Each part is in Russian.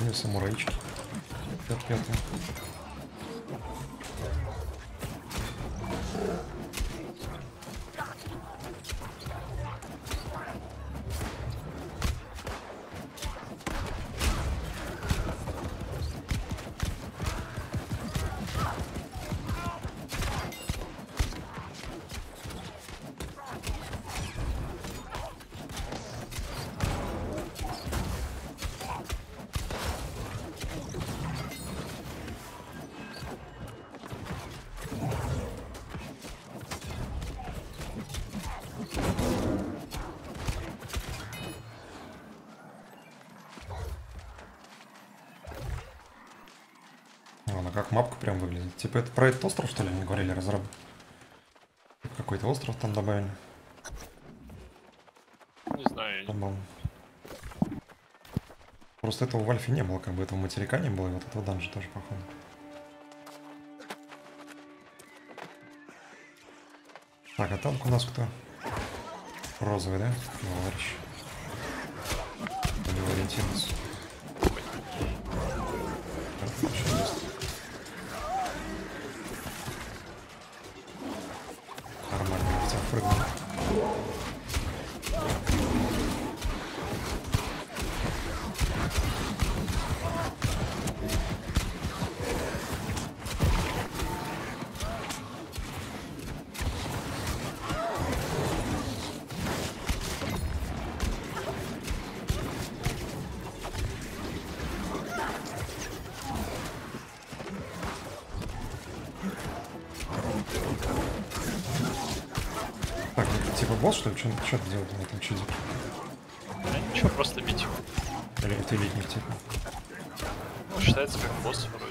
Красные самураички. 55-е. Она как мапка прям выглядит. Типа это про этот остров, что ли, они говорили, разраб? Какой-то остров там добавили. Не знаю, я не... Просто этого в Альфе не было, как бы этого материка не было, и вот этого данжа тоже, походу. Так, а танк у нас кто? Розовый, да? Товарищ. На него ориентироваться. Так, еще есть. Нормально, хотя прыгнул. Так, типа босс, что ли? Что ты делаешь на этом чуде? Да ничего, просто бить его. Или это элитник, типа? Ну, считается как босс вроде.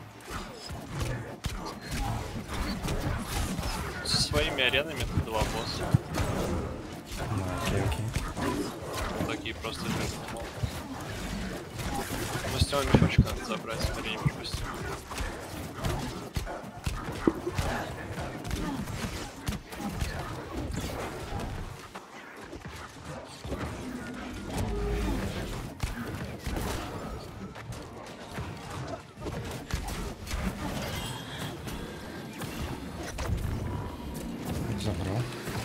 Со своими аренами это два босса. Окей, окей. Такие просто жирные. Но с него мешочек надо забрать, смотри, не пропусти. Забрал.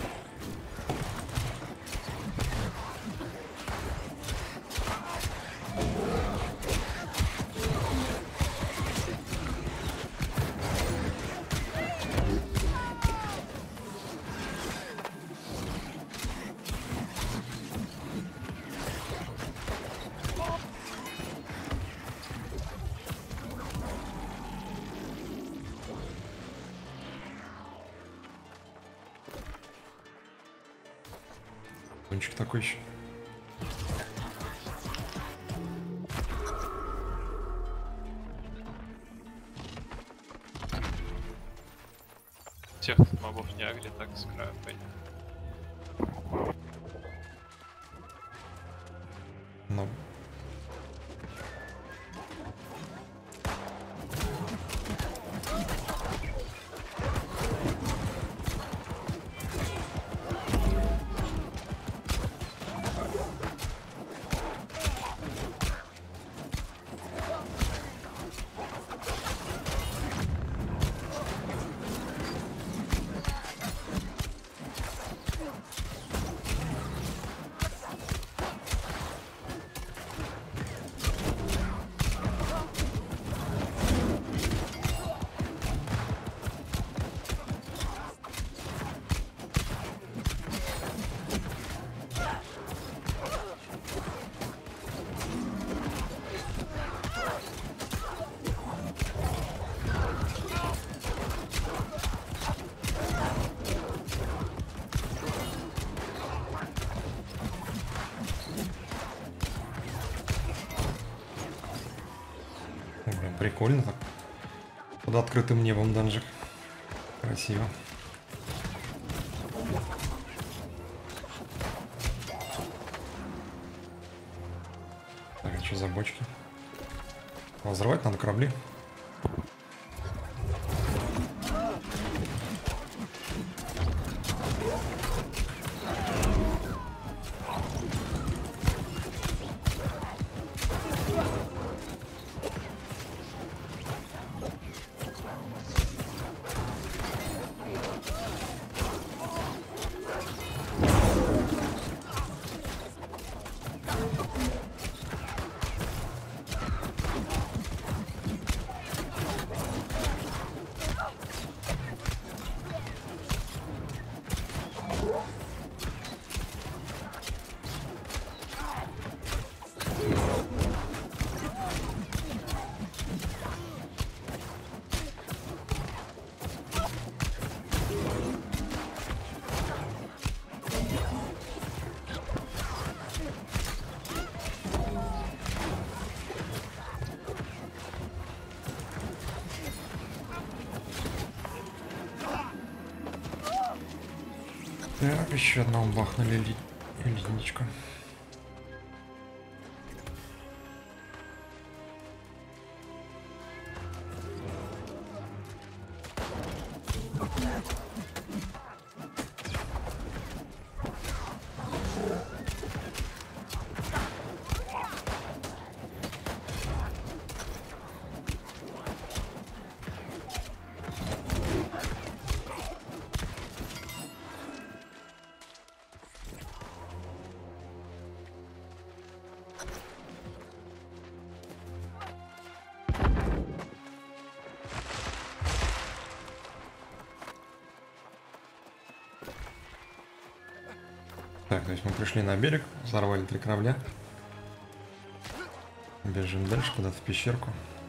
Кончик такой еще. Тех мобов не агри, так с края пойдем. Ну. Блин, прикольно так. Под открытым небом данжик. Красиво. Так, а что за бочки? Взрывать надо корабли. Так, еще одного бахнули линичку. Так, то есть мы пришли на берег, взорвали 3 корабля. Бежим дальше куда-то в пещерку.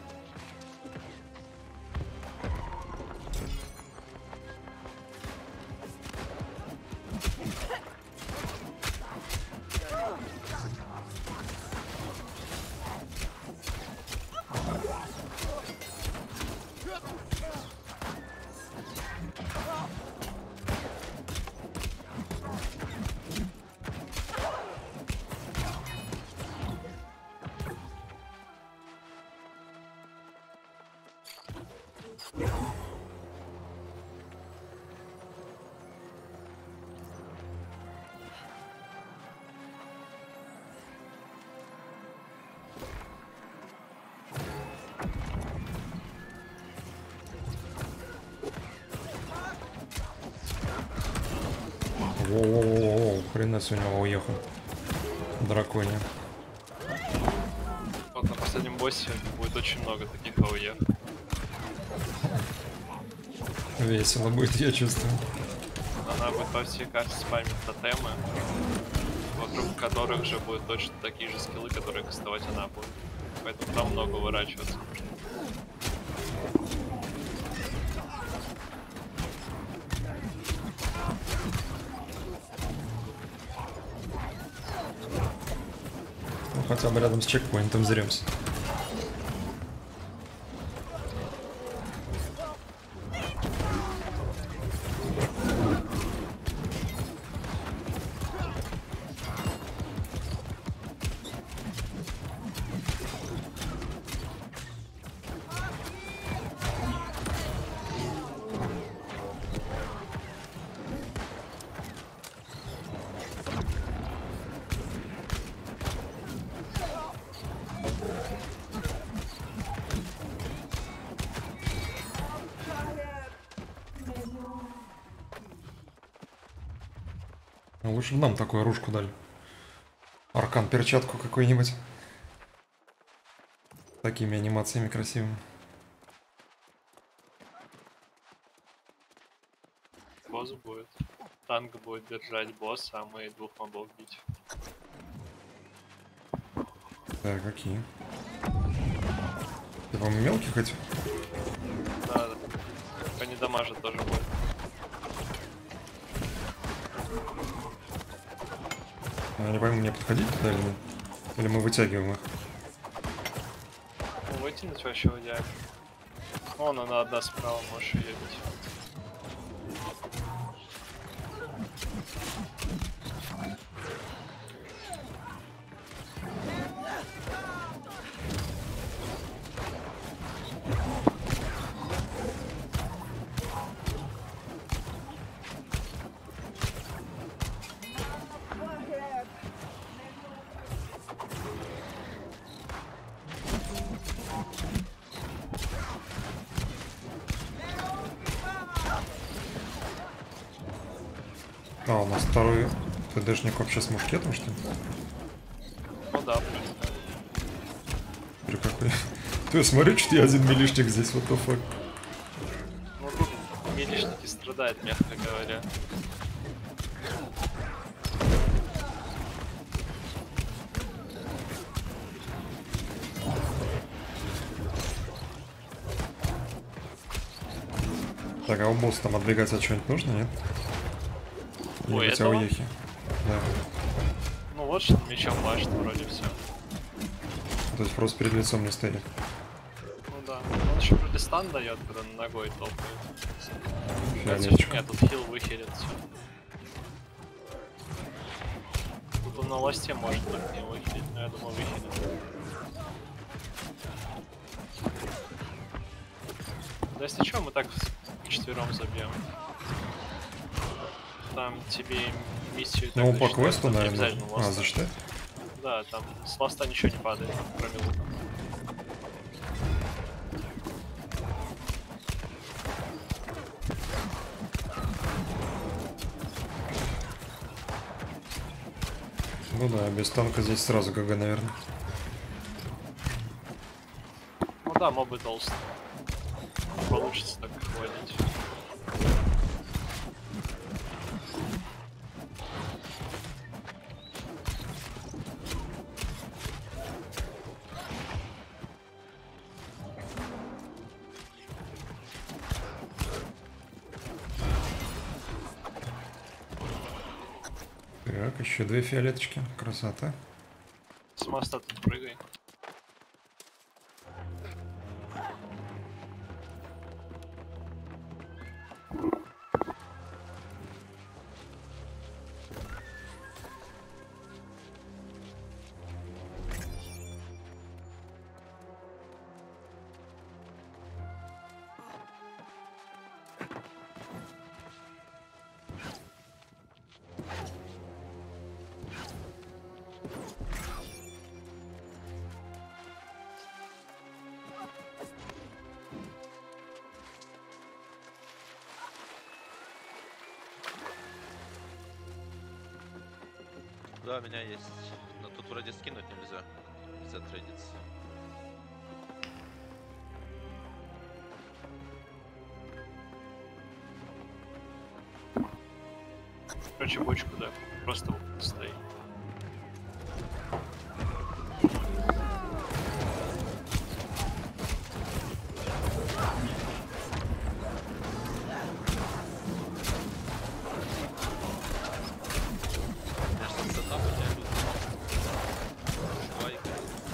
Воу-воу-воу, хрена с у него уехал. Дракония. Вот на последнем боссе будет очень много таких АОЕ. Весело будет, я чувствую. Она будет по всей карте спамить тотемы, вокруг которых же будут точно такие же скиллы, которые кастовать она будет. Поэтому там много уворачиваться нужно. Ну, хотя бы рядом с чекпоинтом зремся. Лучше бы нам такую оружку дали. Аркан перчатку какой-нибудь. Такими анимациями красивыми. Босс будет. Танк будет держать босса, а мы 2 мобов бить. Так, какие? Ты, по-моему, мелких этих? Да, только не дамажит тоже будет. Я не пойму, мне подходить туда или нет? Или мы вытягиваем их? Ну, вытянуть вообще в идеале. Вон она одна справа, можешь ее бить. А, у нас второй ТДшник вообще с мушкетом, что ли? Ну да, Или какой? То есть смотри, что я один милишник здесь, what the fuck. ну тут милишники страдают, мягко говоря. Так, а у босса там отбегать от чего-нибудь нужно, нет? Или У у тебя этого? уехи? Да. Ну вот что мечом машет, вроде все. То есть просто перед лицом не стоит. Ну да. Он еще вроде стан дает, когда ногой топает. Фиолеточка. Нет, тут хил выхилит все. То на ласте может быть не выхилить, но я думаю выхилит. Да если что, мы так вчетвером забьем. Там тебе миссию и так Ну, по засчитают, квесту, там не наверное. обязательно А, ласта. засчитать? Да, там с ласта ничего не падает, кроме лука. Ну да, без танка здесь сразу ГГ, наверное. Ну да, мобы толстые. Не получится так водить. Так, еще 2 фиолеточки. Красота. С моста тут прыгай. Да, у меня есть. Но тут вроде скинуть нельзя. Нельзя трейдиться. Короче, бочку, да. Просто вот стоит. Я ж сетап у тебя лютый. Лайк.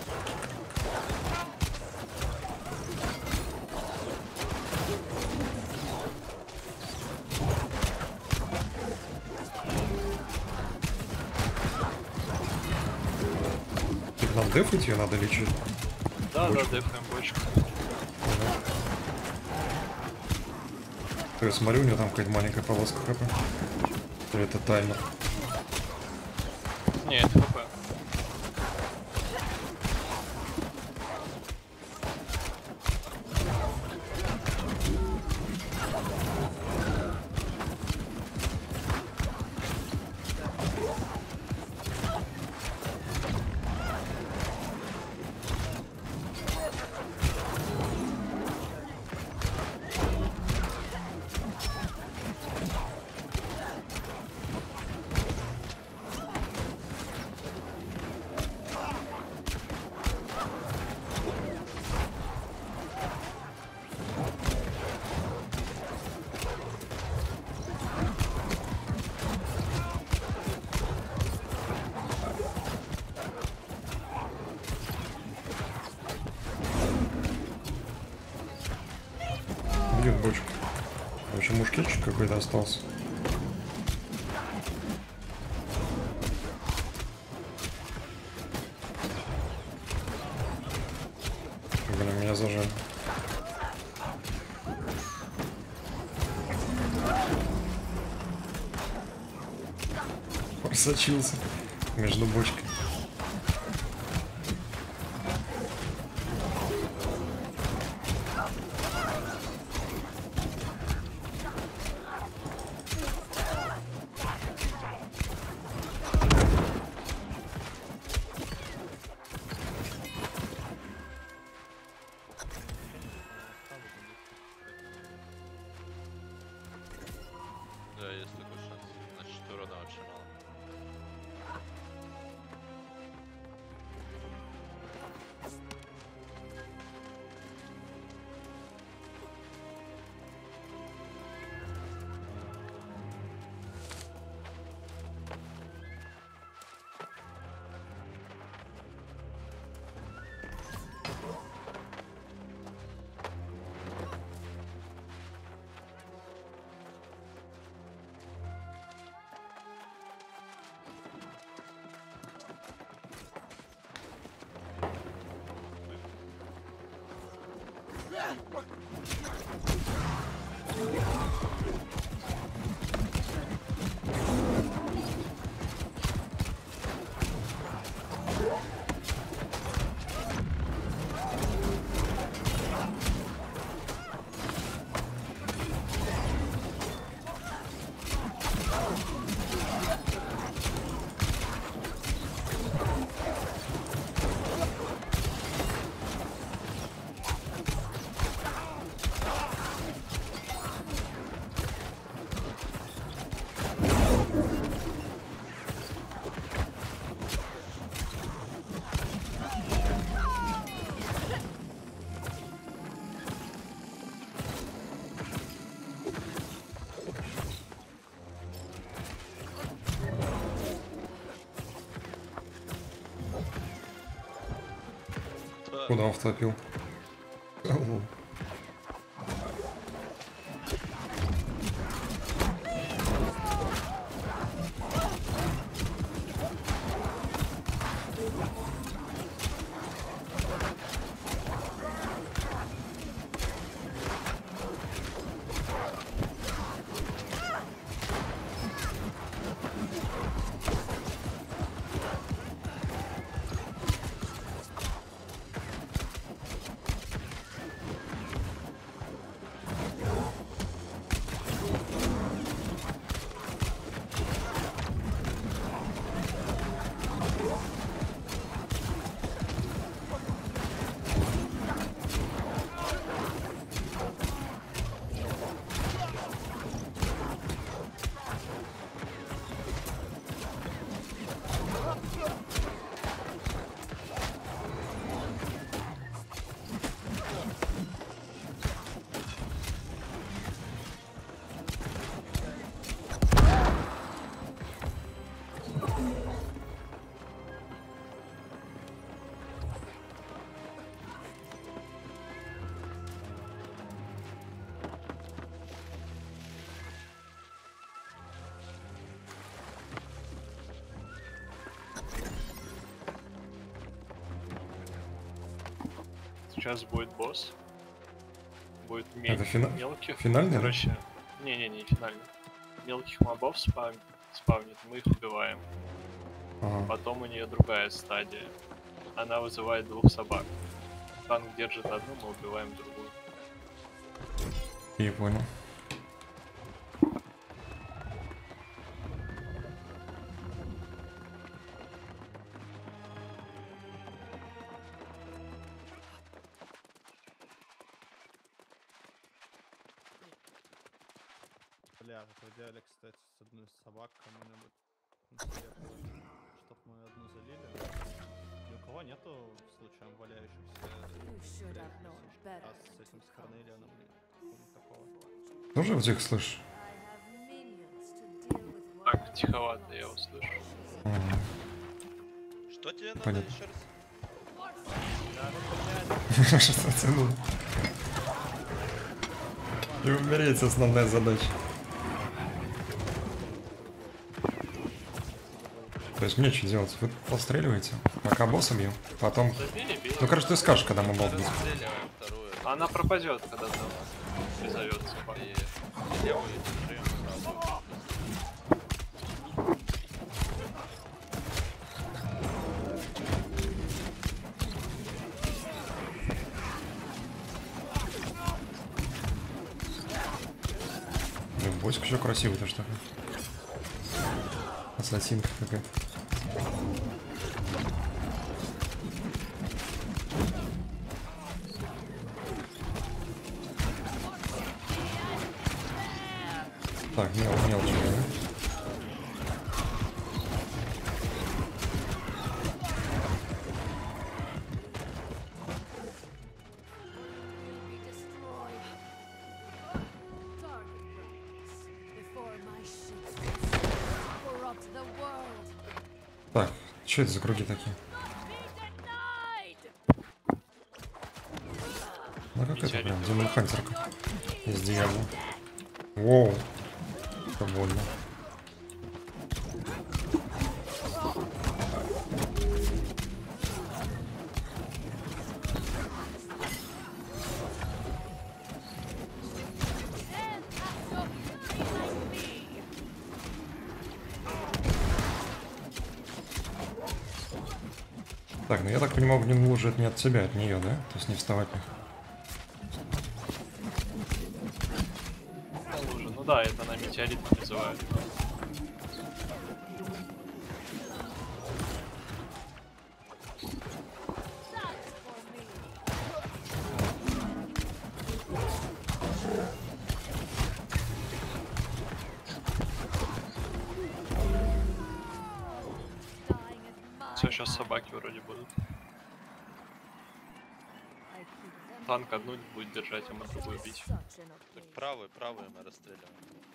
Типа нам дефать ее надо лечить? Да, Бочку. да, дефаем бочку. То я смотрю, у него там какая-то маленькая полоска хп. Или это таймер? Не, это хп. Бьет бочку. В общем, мушкетчик какой-то остался. Блин, меня зажали. Просочился между бочкой. Да, есть такой шанс. Значит, урона очень мало. Куда он втопил? Ау. Сейчас будет босс. Будет Это мелких. финальный, да? Короче, не финальный. Мелких мобов спавнит, мы их убиваем. Ага. Потом у нее другая стадия. Она вызывает двух собак. Танк держит одну, мы убиваем другую. Я понял. Бля, в идеале, кстати, с одной собак кому-нибудь конкретно, чтоб мы одну залили. Ни у кого нету случаем валяющихся а с этим с Корнелианом такого. Тоже в этих слышишь? Так, тиховато я услышу. Ага. Что тебе надо Понятно. еще раз? Что тянул? И умереть основная задача. То есть мне что делать? Вы постреливаете, пока босса бью, потом... Да бей. Ну, короче, ты скажешь, когда мы босс будет. Стреливаем вторую. Она пропадет, когда там призовет собак. И левую держим сразу. Блин, боська еще красивый-то что ли? Ассасинка какая-то. Так, мелочь, да? Так, что это за круги такие? Ну как это прям, Демон Хантерка из Диабло. Воу, это больно. Так, ну я так понимаю, блин, лучше не от тебя, от нее, да? То есть не вставать. Лужа. Ну да, это на метеорит называют. Все, сейчас собаки вроде будут. Танк одну будет держать, а мы другую бить. Так правый мы расстреливаем.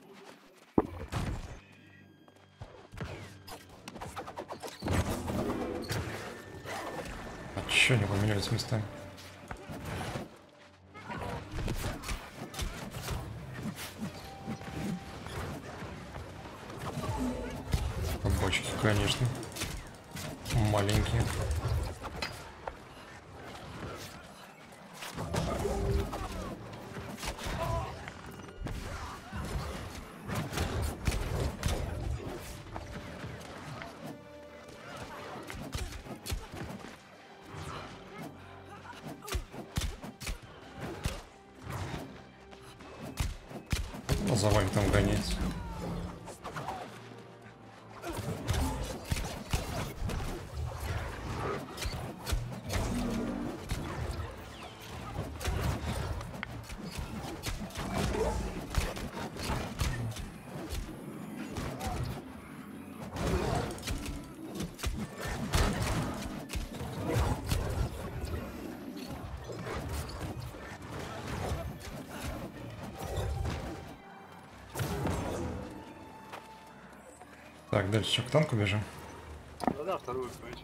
А чё не поменялись местами? Бочки, конечно. Маленькие. Ну, за вами там гоняется. Так, дальше что, к танку бежим? Да-да, вторую пойти.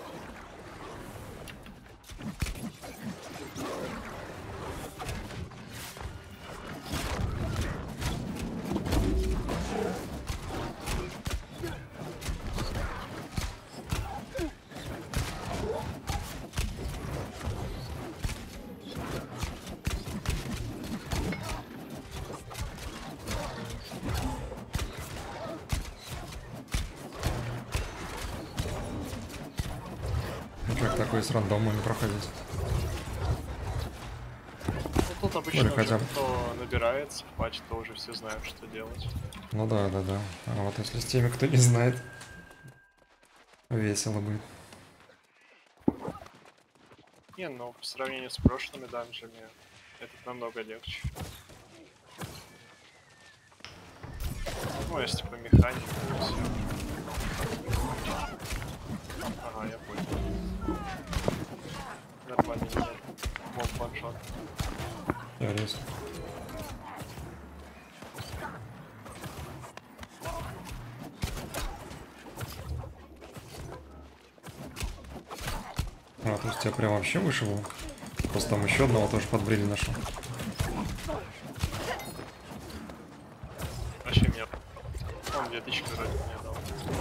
Как такое с рандомами проходить? Ну, тут обычно Или уже хотя бы. кто набирается в патч, то уже все знают, что делать. Ну да, да, да. А вот если с теми, кто не знает, весело будет. Не, ну, по сравнению с прошлыми данжами, этот намного легче. Ну, если по механике, то все. Ага, я понял. Нормально, не мог ваншот. Я рез. А, то есть я прям вообще вышел. Просто там еще одного тоже подбрили нашел. Вообще мне... Он 2000 вроде мне дал.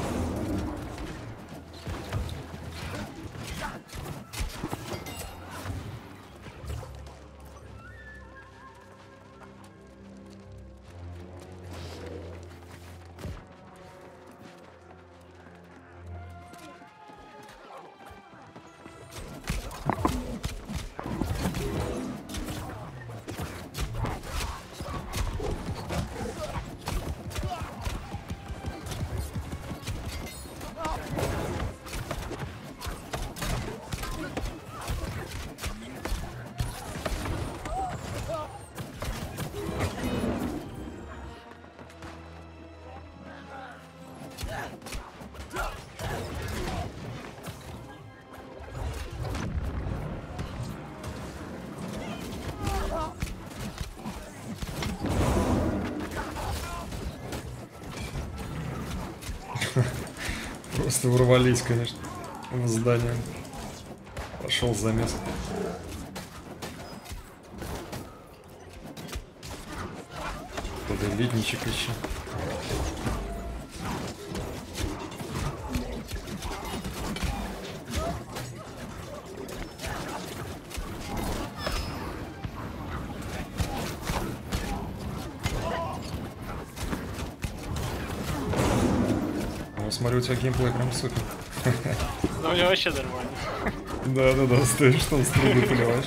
Просто ворвались, конечно, в здание. Пошел замес. Туда ледничек еще. Ну, смотрю, у тебя геймплей прям супер. Ну, у него вообще нормально. Да-да-да, стоишь там с трубы поливаешь.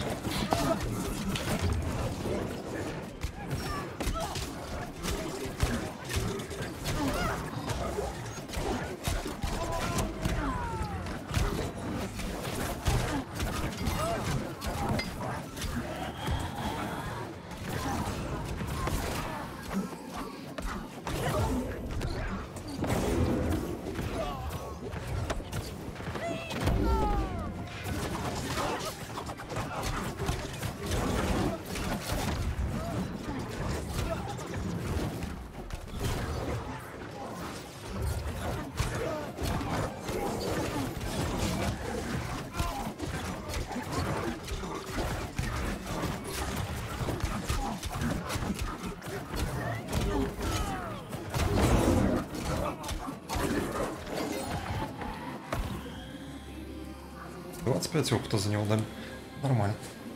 — 25 опыта за него дали. Нормально.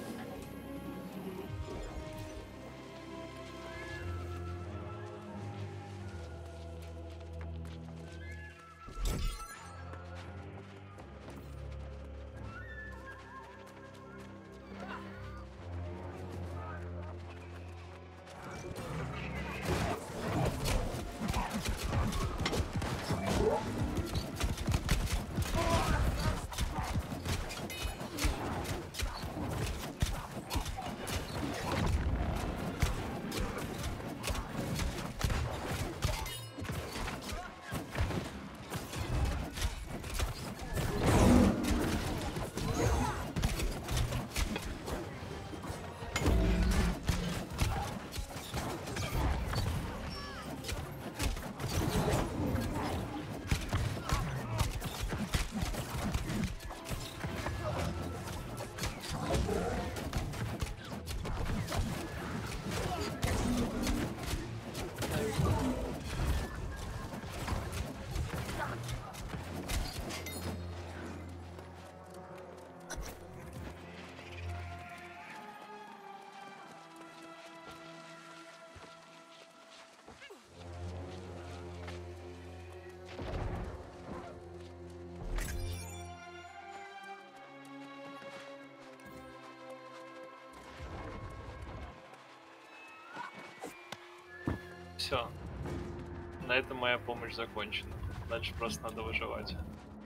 Все. На этом моя помощь закончена. Дальше просто надо выживать.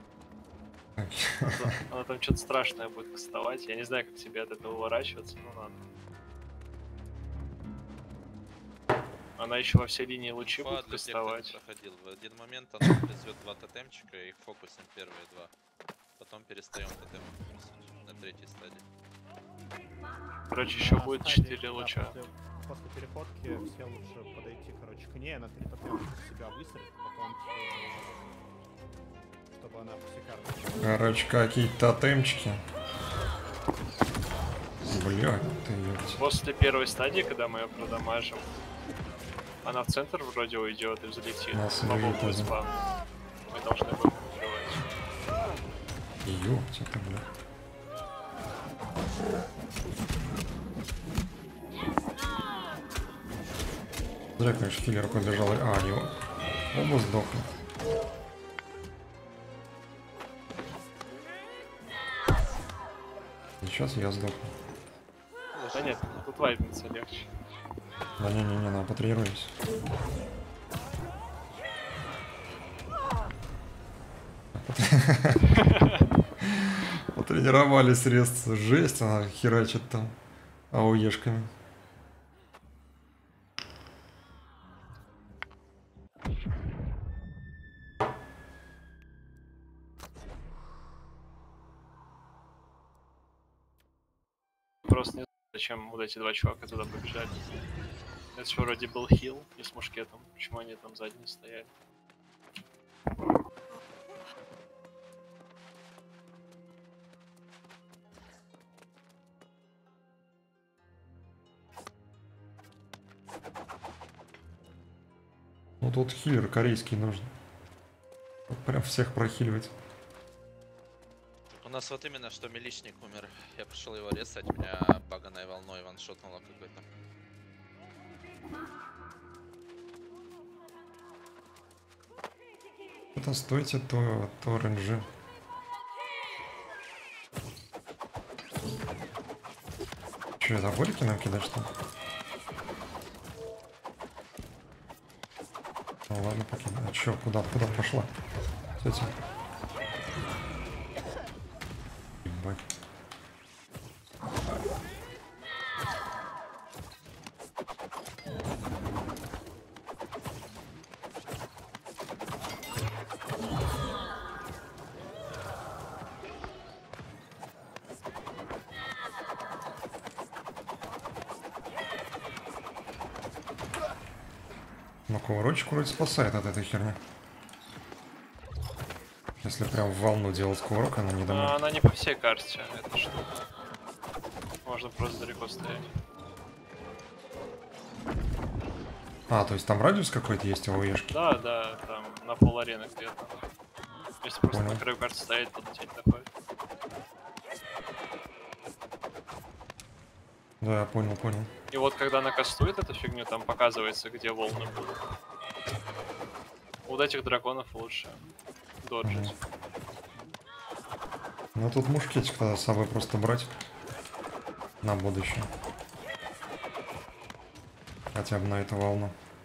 Она там что-то страшное будет кастовать. Я не знаю, как тебе от этого уворачиваться, но надо. Она еще во все линии лучи будет Для тех, кто не кастовать. проходил. В один момент она призовет 2 тотемчика и их фокусим первые 2. Потом перестаем тотем на 3-й стадии. Короче, еще На будет стадии, 4 да, луча. После переходки все лучше подойти, короче, к ней, она 3 тотема себя выстрелит, потом, чтобы она все карты. Короче, какие-то тотемчики. Блядь, ты ёпта. После первой стадии, когда мы ее продамажим, она в центр вроде уйдет и взлетит. Нас По выйдет, богу да. спам. Мы должны будем открывать. Ёпта ты, блядь. Зря, конечно, хиллер побежал. А, его. Оба сдохли. И сейчас я сдохну. Да нет, тут вайпнуться легче. Да не-не-не, нам потренируемся. Потренировались резко. Жесть, она херачит там ауешками. Просто не знаю, зачем вот эти два чувака туда побежали. Это же вроде был хил и с мушкетом. Почему они там задние стояли? Ну тут хиллер корейский нужен. Вот прям всех прохиливать. У нас вот именно что миличник умер. Я пошел его резать, меня баганой волной ваншотнуло какой-то. Это стойте, то ренджи. Че, это болики нам кидать, что ли? Ну ладно, покидай. А чё, куда пошла? Кстати. Ебать. Ну, кувырочек вроде спасает от этой херни. Если прям в волну делать кувырок, она не домой. Она не по всей карте, это что? Можно просто далеко стоять. А, то есть там радиус какой-то есть у ешки? Да, да, там на пол арены где-то. Если просто Понял. на краю карты стоять, то тень доходит. Да, понял. И вот когда она кастует эту фигню, там показывается, где волны будут. Вот этих драконов лучше доджить. Ну тут мушкетик тогда с собой просто брать на будущее. Хотя бы на эту волну.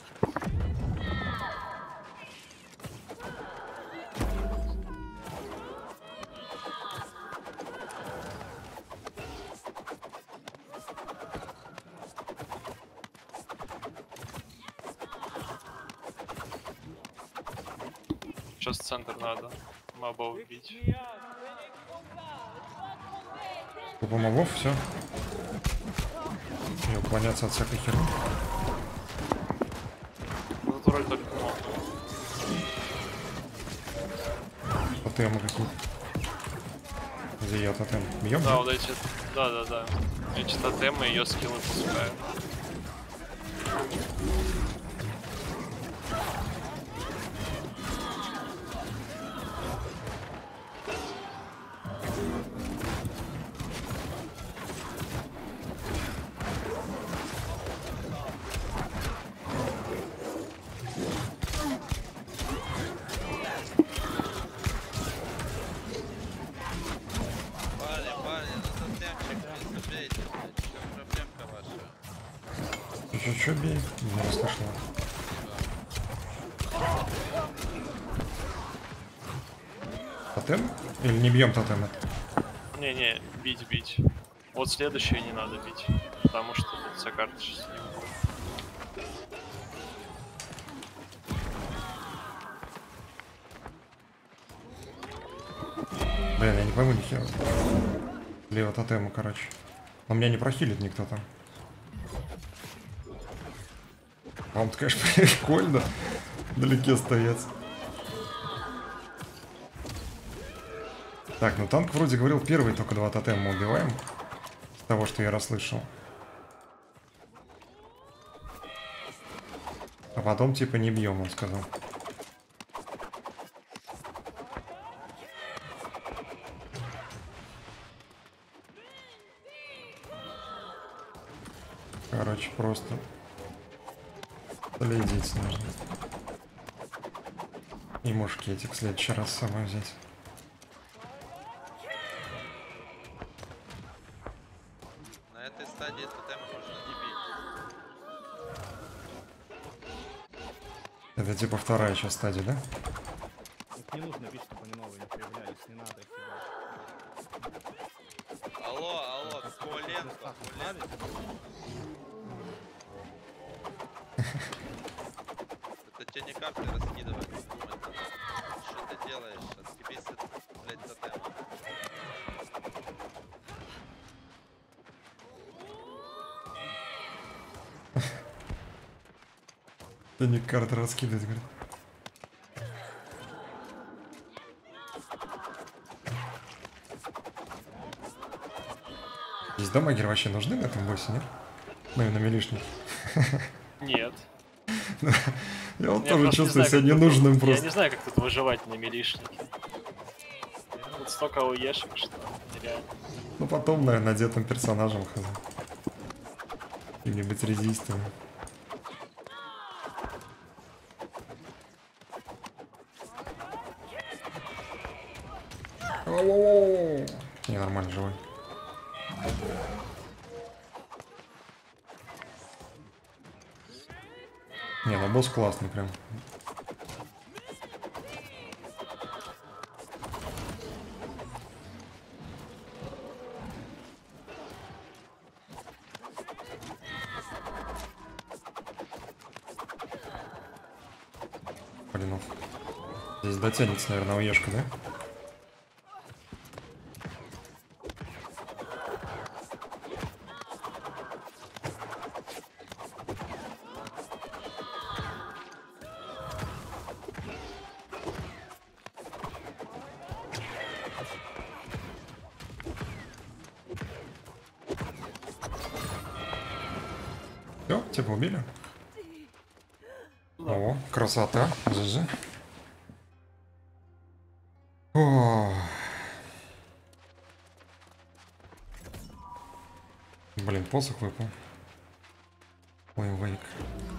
Сейчас центр надо моба убить. Тупо мобов, все. И уклоняться от всякой херни. Натураль только моб. Тотемы какие-то. Где я тотем? Бьем? Да, вот эти. Да. Эти тотемы ее скиллы пускают. Парни, ну тотемчик, блин, забейте, блядь. В чем проблемка ваша? Чё бей? Не расслышала. Тотем? Или не бьем тотемы? Не, бить. Вот следующее не надо бить. Потому что тут вся карта сейчас не выходит. Блин, я не пойму нихера. Лево тотему, короче. Но меня не прохилит никто там. Вам-то, конечно, прикольно вдалеке стоять. Так, ну танк вроде говорил, первые только 2 тотема мы убиваем. С того, что я расслышал. А потом типа не бьем, он сказал. Короче, просто следить нужно. И мушкетик в следующий раз с собой взять. На этой стадии тотема можно не бить. Это типа вторая сейчас стадия, да? Их не нужно бить, чтобы они новые не появлялись, не надо их ебать. Алло, Куленко. Это тебе не карты раскидывать. Что ты делаешь? Отъебись от, блядь, тотема. Да не карты раскидывать, говорит. Здесь дамагеры вообще нужны на этом боссе, нет? Ну и на милишник. Нет. Я вот Я тоже просто не чувствую знаю, себя как тут- ненужным Я просто. не знаю, как тут выживать на милишнике. Тут столько уешек, что нереально. Ну потом, наверное, надетым персонажем хз. Каким-нибудь резистом. Не, нормально живой. Не, ну босс классный прям. Блин, здесь дотянется, наверное, уешка, да? Все, типа убили. О, красота. ЖЖ. О. Блин, посох выпал. Ой, вейк.